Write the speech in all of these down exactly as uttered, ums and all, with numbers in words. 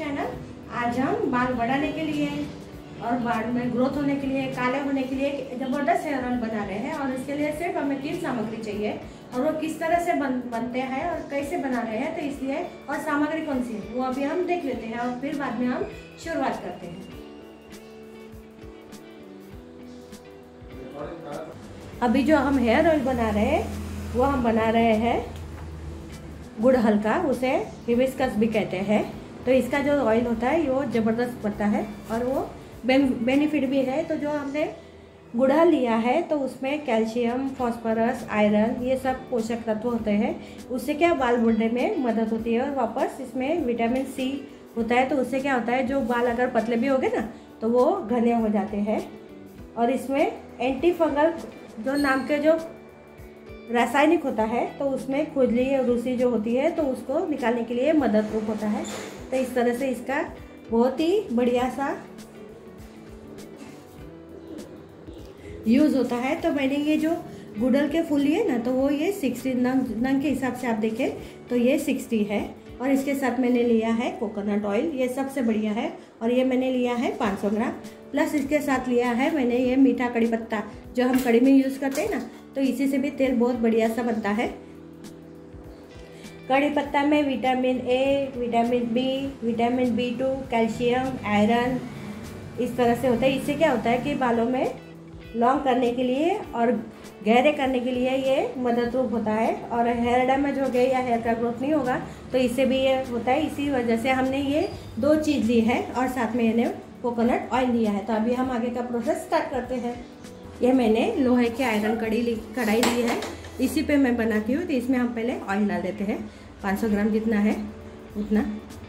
Channel. आज हम बाल बढ़ाने के लिए और बाल में ग्रोथ होने के लिए, काले होने के लिए एक ज़बरदस्त हेयर ऑयल बना रहे हैं। और इसके लिए सिर्फ हमें तीन सामग्री चाहिए और वो किस तरह से बन बनते हैं और कैसे बना रहे हैं, तो इसलिए और सामग्री कौन सी है वो अभी हम देख लेते हैं और फिर बाद में हम शुरुआत करते हैं। अभी जो हम हेयर ऑयल बना रहे हैं वो हम बना रहे हैं गुड़ हल्का, उसे हिबिस्कस भी कहते हैं। तो इसका जो ऑयल होता है वो ज़बरदस्त बनता है और वो बेनिफिट भी है। तो जो हमने गुड़हल लिया है तो उसमें कैल्शियम, फास्फोरस, आयरन, ये सब पोषक तत्व होते हैं। उससे क्या बाल बढ़ने में मदद होती है। और वापस इसमें विटामिन सी होता है। तो उससे क्या होता है, जो बाल अगर पतले भी हो गए ना तो वो घने हो जाते हैं। और इसमें एंटी फंगल जो नाम के जो रासायनिक होता है तो उसमें खुजली और रूसी जो होती है तो उसको निकालने के लिए मदद रूप होता है। तो इस तरह से इसका बहुत ही बढ़िया सा यूज़ होता है। तो मैंने ये जो गुड़हल के फूल लिए ना तो वो ये सिक्सटी नंग नंग के हिसाब से आप देखें तो ये सिक्सटी है। और इसके साथ मैंने लिया है कोकोनट ऑयल, ये सबसे बढ़िया है। और ये मैंने लिया है पाँच सौ ग्राम। प्लस इसके साथ लिया है मैंने ये मीठा कड़ी पत्ता, जो हम कड़ी में यूज़ करते हैं ना, तो इसी से भी तेल बहुत बढ़िया सा बनता है। कड़ी पत्ता में vitamin A, vitamin B, vitamin B two, calcium, iron इस तरह से होता है। इससे क्या होता है कि बालों में लॉन्ग करने के लिए और गहरे करने के लिए ये मदद रूप होता है। और हेयर डैमेज हो गया या हेयर का ग्रोथ नहीं होगा तो इससे भी ये होता है। इसी वजह से हमने ये दो चीज़ ली है और साथ में मैंने कोकोनट ऑयल लिया है। तो अभी हम आगे का प्रोसेस स्टार्ट करते हैं। ये मैंने लोहे की आयरन कड़ी ली कढ़ाई ली है, इसी पे मैं बनाती हूँ। तो इसमें हम पहले ऑयल डाल देते हैं, पाँच सौ ग्राम जितना है उतना।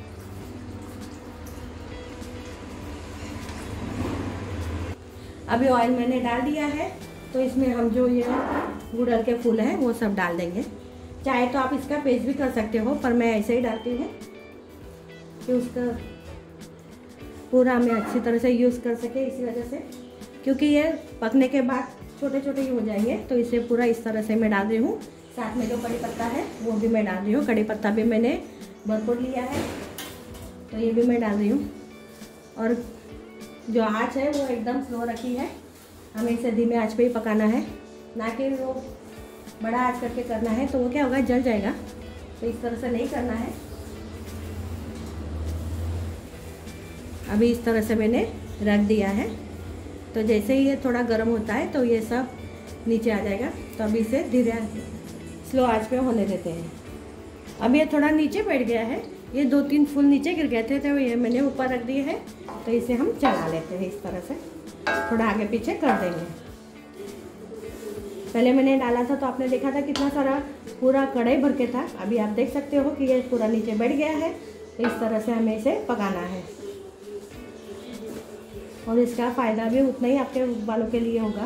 अभी ऑयल मैंने डाल दिया है तो इसमें हम जो ये गुड़हल के फूल हैं वो सब डाल देंगे। चाहे तो आप इसका पेस्ट भी कर सकते हो, पर मैं ऐसे ही डालती हूँ कि उसका पूरा हमें अच्छी तरह से यूज़ कर सके। इसी वजह से, क्योंकि ये पकने के बाद छोटे छोटे ही हो जाएंगे, तो इसे पूरा इस तरह से मैं डाल रही हूँ। साथ में जो कड़ी पत्ता है वो भी मैं डाल रही हूँ। कड़ी पत्ता भी मैंने भरपूर लिया है तो ये भी मैं डाल रही हूँ। और जो आँच है वो एकदम स्लो रखी है, हमें इसे धीमे आँच पे ही पकाना है, ना कि वो बड़ा आँच करके करना है तो वो क्या होगा, जल जाएगा। तो इस तरह से नहीं करना है। अभी इस तरह से मैंने रख दिया है। तो जैसे ही ये थोड़ा गर्म होता है तो ये सब नीचे आ जाएगा। तो अभी इसे धीरे स्लो आंच पे होने देते हैं। अब ये थोड़ा नीचे बैठ गया है, ये दो तीन फूल नीचे गिर गए थे तो ये मैंने ऊपर रख दिए हैं। तो इसे हम चला लेते हैं इस तरह से, थोड़ा आगे पीछे कर देंगे। पहले मैंने डाला था तो आपने देखा था कितना सारा पूरा कढ़ाई भर के था। अभी आप देख सकते हो कि ये पूरा नीचे बैठ गया है। तो इस तरह से हमें इसे पकाना है और इसका फ़ायदा भी उतना ही आपके बालों के लिए होगा।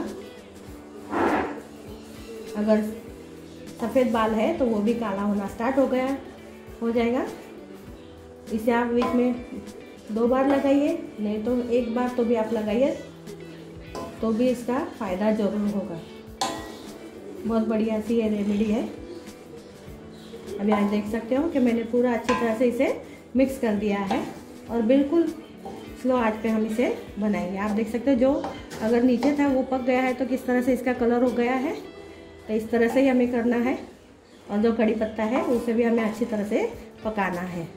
अगर सफ़ेद बाल है तो वो भी काला होना स्टार्ट हो गया हो जाएगा। इसे आप वीक में दो बार लगाइए, नहीं तो एक बार तो भी आप लगाइए, तो भी इसका फ़ायदा ज़रूर होगा। बहुत बढ़िया सी ये रेमेडी है। अभी आप देख सकते हो कि मैंने पूरा अच्छी तरह से इसे मिक्स कर दिया है और बिल्कुल स्लो आंच पे हम इसे बनाएंगे। आप देख सकते हो जो अगर नीचे था वो पक गया है तो किस तरह से इसका कलर हो गया है। तो इस तरह से ही हमें करना है। और जो कड़ी पत्ता है उसे भी हमें अच्छी तरह से पकाना है।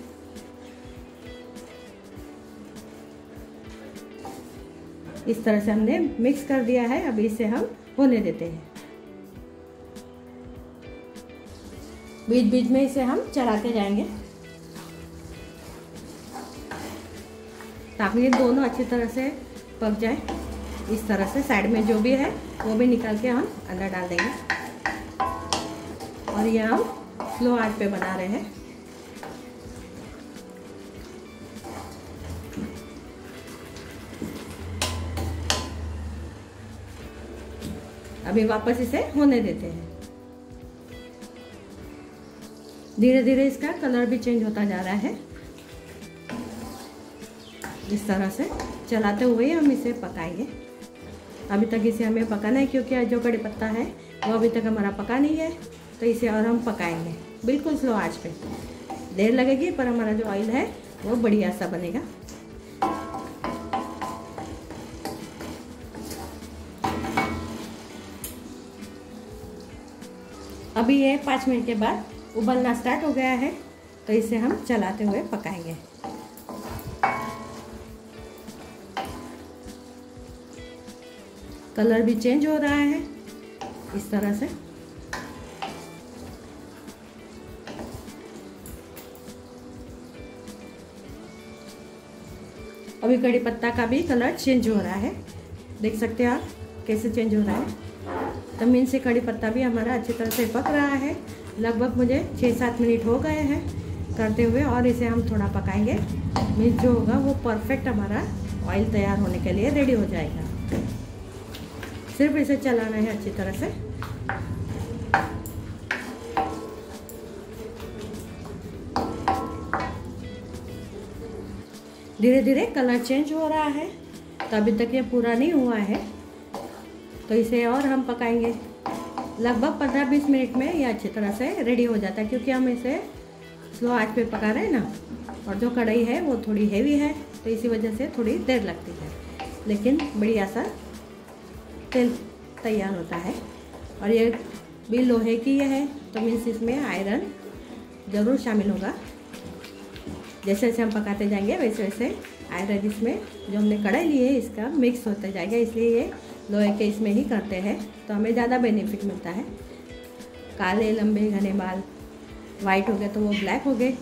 इस तरह से हमने मिक्स कर दिया है। अभी इसे हम होने देते हैं। बीच बीच में इसे हम चलाते जाएंगे ताकि ये दोनों अच्छी तरह से पक जाए। इस तरह से साइड में जो भी है वो भी निकाल के हम अंदर डाल देंगे। और ये हम स्लो आंच पे बना रहे हैं। अभी वापस इसे होने देते हैं। धीरे धीरे इसका कलर भी चेंज होता जा रहा है। इस तरह से चलाते हुए हम इसे पकाएंगे। अभी तक इसे हमें पकाना है क्योंकि जो कड़ी पत्ता है वो अभी तक हमारा पका नहीं है। तो इसे और हम पकाएंगे बिल्कुल स्लो आंच पे। देर लगेगी पर हमारा जो ऑयल है वो बढ़िया सा बनेगा। अभी ये पाँच मिनट के बाद उबलना स्टार्ट हो गया है, तो इसे हम चलाते हुए पकाएंगे। कलर भी चेंज हो रहा है इस तरह से। अभी कड़ी पत्ता का भी कलर चेंज हो रहा है, देख सकते हैं आप कैसे चेंज हो रहा है। तो मीन से कड़ी पत्ता भी हमारा अच्छी तरह से पक रहा है। लगभग मुझे छः सात मिनट हो गए हैं करते हुए, और इसे हम थोड़ा पकाएंगे। मीन जो होगा वो परफेक्ट हमारा ऑयल तैयार होने के लिए रेडी हो जाएगा। सिर्फ इसे चलाना है अच्छी तरह से। धीरे धीरे कलर चेंज हो रहा है, तो अभी तक ये पूरा नहीं हुआ है, तो इसे और हम पकाएंगे। लगभग पंद्रह बीस मिनट में ये अच्छी तरह से रेडी हो जाता है, क्योंकि हम इसे स्लो आंच पे पका रहे हैं ना, और जो कढ़ाई है वो थोड़ी हेवी है, तो इसी वजह से थोड़ी देर लगती है, लेकिन बढ़िया सा तेल तैयार होता है। और ये भी लोहे की ये है, तो मीन्स इसमें आयरन ज़रूर शामिल होगा। जैसे जैसे हम पकाते जाएंगे वैसे वैसे आयरन इसमें जो हमने कढ़ाई ली है इसका मिक्स होता जाएगा, इसलिए ये लोहे के इसमें ही करते हैं, तो हमें ज़्यादा बेनिफिट मिलता है। काले लंबे घने बाल वाइट हो गए तो वो ब्लैक हो गए।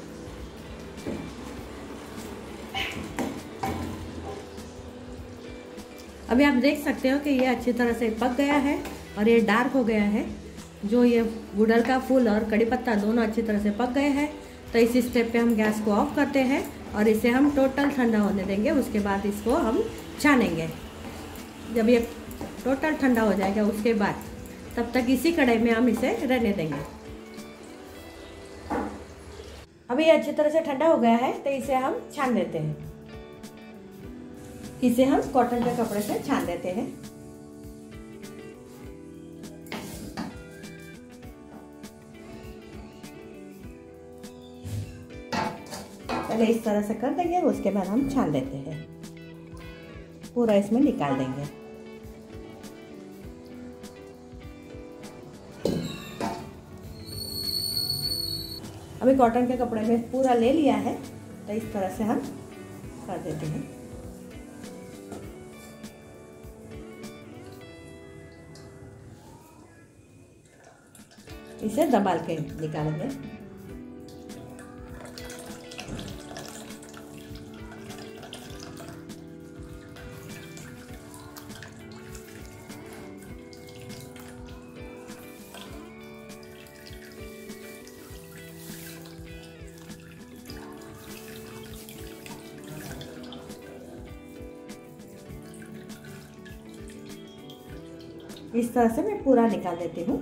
अभी आप देख सकते हो कि ये अच्छी तरह से पक गया है और ये डार्क हो गया है। जो ये गुड़हल का फूल और कड़ी पत्ता दोनों अच्छी तरह से पक गए हैं, तो इस स्टेप पे हम गैस को ऑफ करते हैं और इसे हम टोटल ठंडा होने देंगे। उसके बाद इसको हम छानेंगे। जब ये टोटल ठंडा हो जाएगा उसके बाद तब तक इसी कढ़ाई में हम इसे रहने देंगे। अभी ये अच्छी तरह से ठंडा हो गया है, तो इसे हम छान देते हैं। इसे हम कॉटन के कपड़े से छान देते हैं। पहले इस तरह से कर देंगे, उसके बाद हम छान देते हैं। पूरा इसमें निकाल देंगे। अभी कॉटन के कपड़े में पूरा ले लिया है, तो इस तरह से हम कर देते हैं। इसे दबाल के निकालेंगे। इस तरह से मैं पूरा निकाल देती हूँ।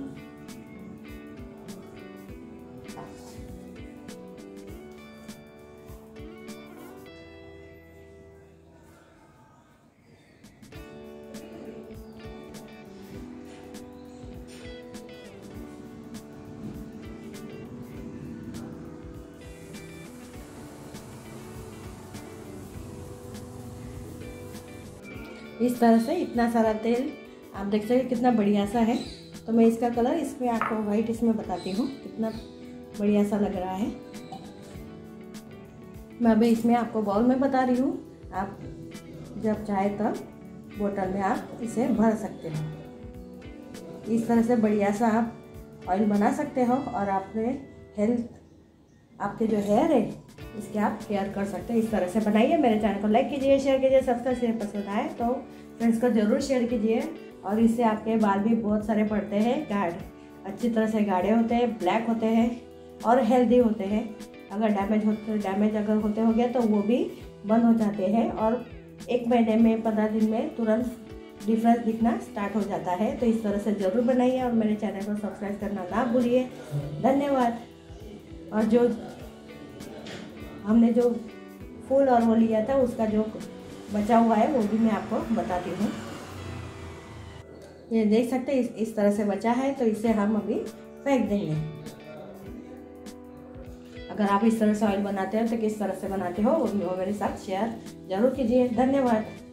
इस तरह से इतना सारा तेल आप देख सकते कितना बढ़िया सा है। तो मैं इसका कलर इसमें आपको वाइट इसमें बताती हूँ कितना बढ़िया सा लग रहा है। मैं अभी इसमें आपको बाउल में बता रही हूँ, आप जब चाहे तब बोतल में आप इसे भर सकते हो। इस तरह से बढ़िया सा आप ऑयल बना सकते हो और आपने हेल्थ आपके जो हेयर है इसके आप केयर कर सकते हैं। इस तरह से बनाइए। मेरे चैनल को लाइक कीजिए, शेयर कीजिए, सब्सक्राइब कीजिए। पसंद आए तो फ्रेंड्स को ज़रूर शेयर कीजिए। और इससे आपके बाल भी बहुत सारे पड़ते हैं, गाढ़ अच्छी तरह से गाढ़े होते हैं, ब्लैक होते हैं और हेल्दी होते हैं। अगर डैमेज होते डैमेज अगर होते हो गया तो वो भी बंद हो जाते हैं और एक महीने में पंद्रह दिन में तुरंत डिफरेंस दिखना स्टार्ट हो जाता है। तो इस तरह से ज़रूर बनाइए और मेरे चैनल को सब्सक्राइब करना ना भूलिए। धन्यवाद। और जो हमने जो फूल और वो लिया था उसका जो बचा हुआ है वो भी मैं आपको बताती हूँ। ये देख सकते हैं इस, इस तरह से बचा है, तो इसे हम अभी फेंक देंगे। अगर आप इस तरह से ऑयल बनाते हैं तो किस तरह से बनाते हो वो मेरे साथ शेयर जरूर कीजिए। धन्यवाद।